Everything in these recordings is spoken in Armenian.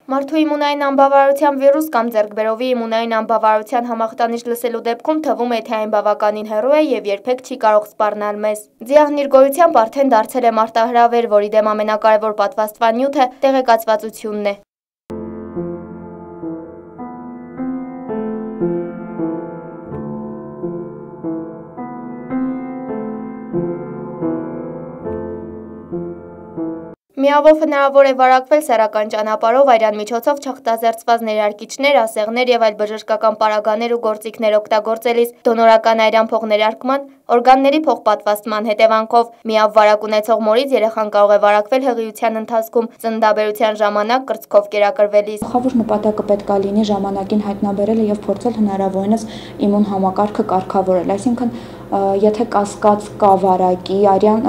Մարդու իմունային անբավարարության վիրուս կամ ձեռքբերովի իմունային անբավարարության համախտանիշ լսելու դեպքում թվում է, թե այն բավականին հեռու է և երբեք չի կարող սպառնալ մեզ։ Ձիահն իր գոյությամբ արդեն դարձել է մարտահրավեր, որի դեմ ամենակարևոր պատվաստանյութը տեղեկացվածությունն է։ Միավով հնարավոր է վարակվել սեռական ճանապարհով, այրան միջոցով չախտազերծված ներարկիչներ, ասեղներ և այլ բժշկական պարագաներ ու գործիքներ օգտագործելիս, դոնորական այրան փոխներարկման, օրգանների փոխպատվաստման հետևանքով։ Միավ վարակ ունեցող մորից երեխան կարող է վարակվել հղիության ընթացքում, ծննդաբերության ժամանակ կրծքով կերակրվելիս։ Գլխավոր նպատակը պետք է լինի ժամանակին հայտնաբերելը և փորձել հնարավորինս իմուն համակարգը կարգավորել, այսինքն եթե կասկած կա վարակի, արյան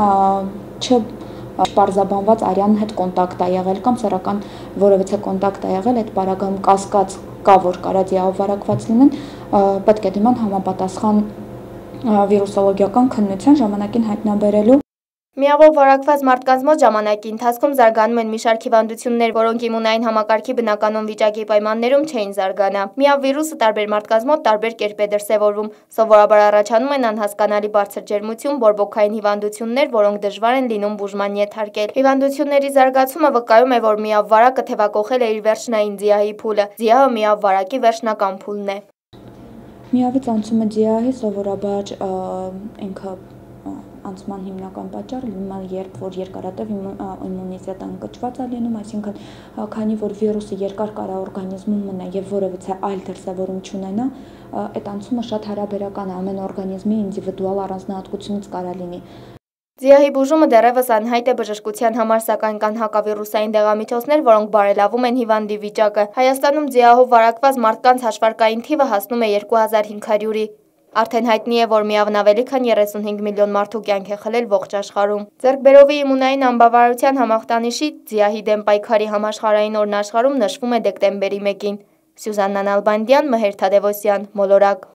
պարզաբանված արյանն հետ կոնտակտ է եղել կամ սեռական որևիցե կոնտակտ է եղել, այդ պարագայում կասկած կա, որ կարա ձիահով վարակված լինեն, պետք է դիման համապատասխան վիրուսոլոգիական քննության ժամանակին հայտնաբերելու։ Միավով վարակված մարդկանց մոտ ժամանակի ընթացքում զարգանում են մի շարք հիվանդություններ, որոնք իմունային համակարգի բնականոն վիճակի պայմաններում չէին զարգանա։ Միավ վիրուսը տարբեր մարդկանց մոտ տարբեր կերպ է դրսևորվում։ Սովորաբար առաջանում են անհասկանալի բարձր ջերմություն, բորբոքային հիվանդություններ, որոնք դժվար են լինում բուժման ենթարկել։ Հիվանդությունների զարգացումը վկայում է, որ միավ վարակը թևակոխել է իր վերջնային ձիահի փուլը։ Ձիահը միավ վարակի վերջնական փուլն է։ Միավից անցումը ձիահի սովորաբար ինքը անցման հիմնական պատճառը լինում է, երբ որ երկարատև իմունիտետը ընկճված է լինում, այսինքն քանի որ վիրուսը երկար կարա օրգանիզմում մնա եւ որևիցե այլ դրսևորում չունենա, այդ անցումը շատ հարաբերական է, ամեն օրգանիզմի ինդիվիդուալ առանձնահատկությունից կարա լինի։ Ձիահի բուժումը դեռևս անհայտ է բժշկության համար, սակայն կան հակավիրուսային դեղամիջոցներ, որոնք բարելավում են հիվանդի վիճակը։ Հայաստանում ձիահով վարակված մարդկանց հաշվարկային թիվը հասնում է 2500-ի։ Արդեն հայտնի է, որ միավն ավելի քան 35 միլիոն մարդու կյանք է խլել ողջ աշխարհում։ Ձեռքբերովի իմունային անբավարարության համախտանիշի ձիահի դեմ պայքարի համաշխարհային օրն աշխարհում նշվում է դեկտեմբերի 1-ին։ Սյուզաննա Նալբանդյան, Մհեր Թադևոսյան, Մոլորակ։